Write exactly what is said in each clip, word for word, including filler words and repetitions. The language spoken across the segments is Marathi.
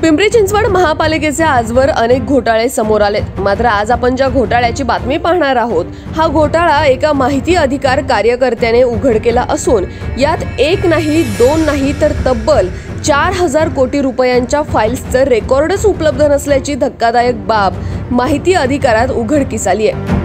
पिंपरी चिंचवड महापालिकेचे आजवर अनेक घोटाळे समोर आलेत। मात्र आज आपण ज्या घोटाळ्याची बातमी पाहणार आहोत, हा घोटाळा एका माहिती अधिकार कार्यकर्त्याने उघड केला असून यात एक नाही, दोन नाही तर तब्बल चार हजार कोटी रुपयांच्या फाईल्सचं रेकॉर्डच उपलब्ध नसल्याची धक्कादायक बाब माहिती अधिकारात उघडकीस आली आहे।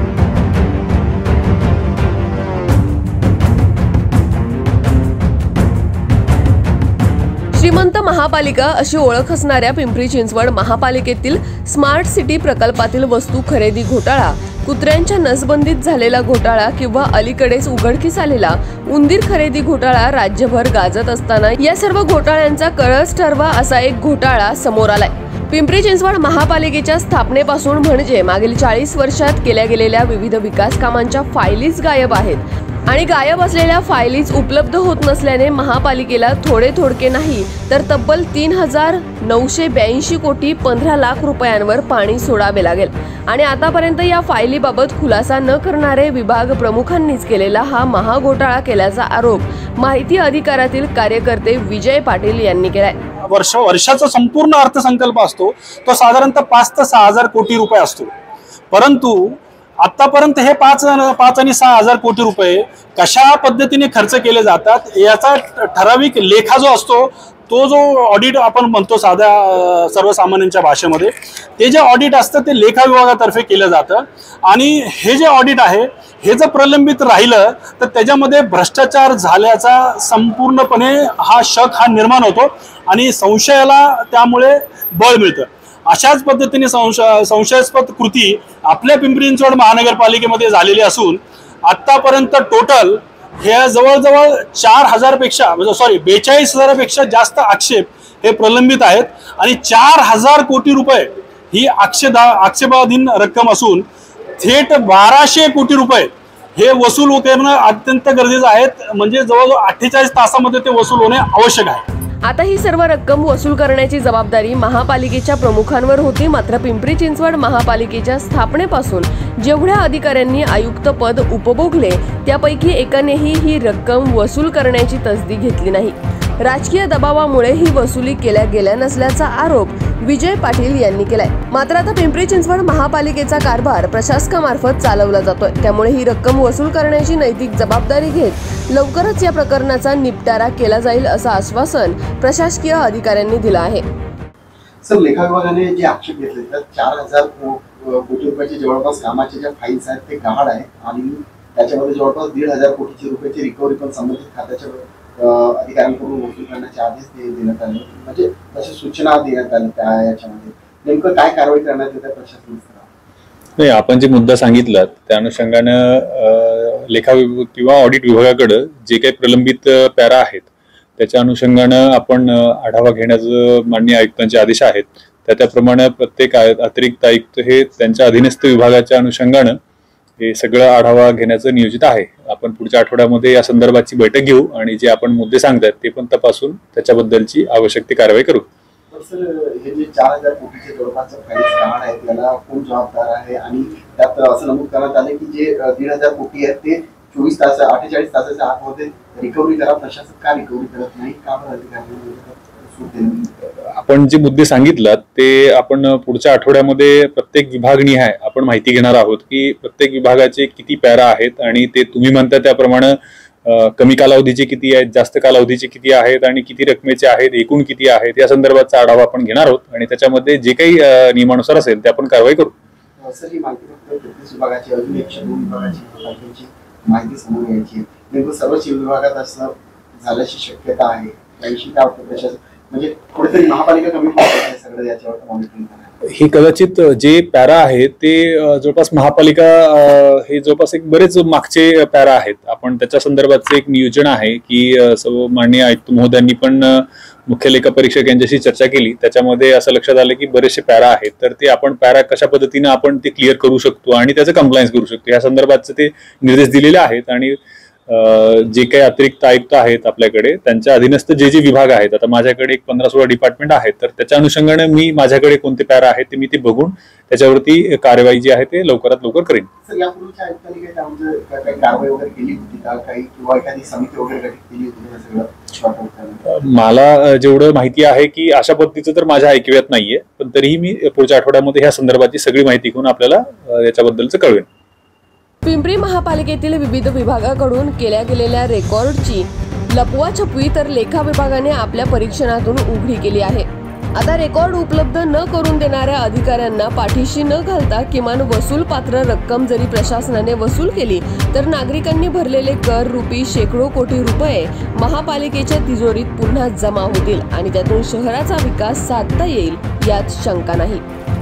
श्रीमंत महापालिका अशी ओळख असणाऱ्या पिंपरी चिंचवड महापालिकेतील स्मार्ट सिटी प्रकल्पातील वस्तू खरेदी घोटाळा, कुत्र्यांच्या नसबंदीत झालेला घोटाळा किंवा अलीकडेच उघडकीस आलेला उंदीर खरेदी घोटाळा राज्यभर गाजत असताना या सर्व घोटाळ्यांचा कळस ठरवा असा एक घोटाळा समोर आलाय। पिंपरी चिंचवड महापालिकेच्या स्थापनेपासून म्हणजे मागील चाळीस वर्षात केल्या गेलेल्या विविध विकास कामांच्या फायलीज गायब आहेत आणि गायब असलेल्या फायलीज उपलब्ध होत नसल्याने महापालिकेला थोडे थोडके नाही तर तब्बल तीन हजार नऊशे ब्याऐंशी कोटी पंधरा लाख रुपयांवर पाणी सोडावे लागेल आणि आतापर्यंत या फायलीबाबत खुलासा न करणारे विभाग प्रमुखांनीच केलेला हा महाघोटाळा केल्याचा आरोप माहिती अधिकारातील कार्यकर्ते विजय पाटील यांनी केलाय। वर्ष वर्षाचा संपूर्ण अर्थसंकल्प असतो तो साधारणतः पाच ते सहा हजार कोटी रुपये असतो, परंतु आतापर्यंत हे पाच पाच आणि सहा हजार कोटी रुपये कशा पद्धतीने खर्च केले जातात याचा ठराविक लेखा जो असतो, तो जो ऑडिट आपण म्हणतो साध्या सर्वसामान्यांच्या भाषेमध्ये, ते जे ऑडिट असतं ते लेखा विभागातर्फे केलं जातं आणि हे जे ऑडिट आहे हे जर प्रलंबित राहिलं तर त्याच्यामध्ये भ्रष्टाचार झाल्याचा संपूर्णपणे हा शक हा निर्माण होतो आणि संशयाला त्यामुळे बळ मिळतं। अशाच पद्धतीने संशय संशयास्पद कृती आपल्या पिंपरी चिंचवड महानगरपालिकेमध्ये झालेली असून आतापर्यंत टोटल हे जवळजवळ चार हजार पेक्षा म्हणजे सॉरी बेचाळीस हजारापेक्षा जास्त आक्षेप हे प्रलंबित आहेत आणि चार हजार कोटी रुपये ही आक्षेपा आक्षेपाधीन रक्कम असून थेट बाराशे कोटी रुपये हे वसूल करणं अत्यंत गरजेचं आहे, म्हणजे जवळजवळ अठ्ठेचाळीस तासामध्ये ते वसूल होणे आवश्यक आहे। आता ही सर्व रक्कम वसूल करण्याची जबाबदारी महापालिकेच्या प्रमुखांवर होती। मात्र पिंपरी चिंचवड महापालिकेच्या स्थापनेपासून जेवढ्या अधिकाऱ्यांनी आयुक्त पद उपभोगले त्यापैकी एकानेही ही रक्कम वसूल करण्याची तसदी घेतली नाही। राजकीय दबावामुळे ही वसुली केल्या गेल्या नसल्याचा आरोप विजय पाटील यांनी केलाय। मात्र आता पिंपरी चिंचवड महापालिकेचा कारभार प्रशासकामार्फत चालवला जातोय, त्यामुळे ही रक्कम वसूल करण्याची नैतिक जबाबदारी घेत लवकरच या प्रकरणाचा निपटारा केला जाईल असं आश्वासन प्रशासकीय अधिकाऱ्यांनी दिलं आहे। सर, लेखा विभागाने जे आक्षेप घेतले तर चार हजार कोटी रुपयाचे जवळपास कामाचे ज्या फाईल्स आहेत ते गहाळ आहे आणि त्याच्यामध्ये जवळपास दीड हजार कोटीची रुपयाची रिकव्हरी पण संबंधित खात्याच्या अधिकाऱ्यांकडून वसूल करण्याचे आदेश देण्यात आले, म्हणजे तशी सूचना देण्यात आल्या त्या याच्यामध्ये नेमकं काय कारवाई करण्यात येते प्रशासन? नाही, आपण जे मुद्दा सांगितला त्या अनुषंगानं लेखा किंवा ऑडिट विभागाकडे जे काही प्रलंबित पॅरा आहेत त्याच्या अनुषंगानं आपण आढावा घेण्याचं माननीय आयुक्तांचे आदेश आहेत, त्या त्याप्रमाणे प्रत्येक अतिरिक्त आयुक्त हे त्यांच्या अधीनस्थ विभागाच्या अनुषंगानं हे सगळं आढावा घेण्याचं नियोजित आहे। आपण पुढच्या आठवड्यामध्ये या संदर्भाची बैठक घेऊ आणि जे आपण मुद्दे सांगतात ते पण तपासून त्याच्याबद्दलची आवश्यक ती कारवाई करू। सर, हे जे चार हजार कोटीचे जवळपास फाईल्स गहाळ आहेत त्याला कोण जबाबदार आहे आणि त्यात असं नमूद करण्यात आले की जे दीड हजार कोटी आहेत ते चोवीस तास अठ्ठेचाळीस तासाच्या आतमध्ये रिकव्हरी करा, प्रशासन का रिकव्हरी करत नाही, का आपण जे मुद्दे सांगितलात ते आपण पुढच्या आठवड्यामध्ये प्रत्येक विभागनिहाय आपण माहिती घेणार आहोत की प्रत्येक विभागाचे किती पॅरा आहेत आणि ते तुम्ही म्हणता त्याप्रमाणे कमी कालावधीचे किती आहेत, जास्त कालावधीचे किती आहेत आणि किती रकमेचे आहेत, एकूण किती आहेत या संदर्भाचा आढावा आपण घेणार आहोत आणि त्याच्यामध्ये जे काही नियमानुसार असेल ते आपण कारवाई करू। सर, ही माहिती फक्त विभागाची अजून एकशे दोन विभागाची माहिती समोर यायची, नेमकं सर्वच विभागात असं झाल्याची शक्यता आहे याविषयी काय वाटतं प्रशासन, म्हणजे कुठेतरी महापालिका कमी पडते सगळं याच्यावर मॉनिटरिंग करण्यात? हे कदाचित जे पॅरा आहेत ते जवळपास महापालिका हे जवळपास एक बरेच मागचे पॅरा आहेत, आपण त्याच्या संदर्भाचं एक नियोजन आहे की सर्व माननीय आयुक्त महोदयांनी पण मुख्य लेखा परीक्षक यांच्याशी चर्चा केली, त्याच्यामध्ये असं लक्षात आलं की बरेचसे पॅरा आहेत तर ते आपण पॅरा कशा पद्धतीने आपण ते क्लिअर करू शकतो आणि त्याचं कंप्लायन्स करू शकतो या संदर्भाचे ते निर्देश दिलेले आहेत आणि जे काही अतिरिक्त आयुक्त आहेत आपल्याकडे त्यांच्या अधीनस्थ जे जे विभाग आहेत, आता माझ्याकडे एक पंधरा सोळा डिपार्टमेंट आहेत, तर त्याच्या अनुषंगाने मी माझ्याकडे कोणते पॅरा आहेत ते मी ते बघून त्याच्यावरती कार्यवाही जी आहे ते लवकरात लवकर करेन. सर, यापूर्वीच्या आयुक्तांनी काही त्यामध्ये काही कारवाई वगैरे केली होती का, काही किंवा एखादी समिती वगैरे गठीत केली होती का सगळं? मला जेवढं माहिती आहे की अशा पद्धतीचं तर माझ्या ऐकव्यात नाहीये, पण तरीही मी पुढच्या आठवड्यामध्ये ह्या संदर्भाची सगळी माहिती घेऊन आपल्याला याच्याबद्दलचं कळवेन. पिंपरी महापालिकेतील विविध विभागाकडून केल्या गेलेल्या रेकॉर्डची लपवाछपवी तर लेखा विभागाने आपल्या परीक्षणातून उघडी केली आहे. आता रेकॉर्ड उपलब्ध न करून देणाऱ्या अधिकाऱ्यांना पाठीशी न घालता किमान वसूल पात्र रक्कम जरी प्रशासनाने वसूल केली तर नागरिकांनी भरलेले कर रुपी शेकडो कोटी रुपये महापालिकेच्या तिजोरीत पुन्हा जमा होतील आणि त्यातून शहराचा विकास साधता येईल यात शंका नाही.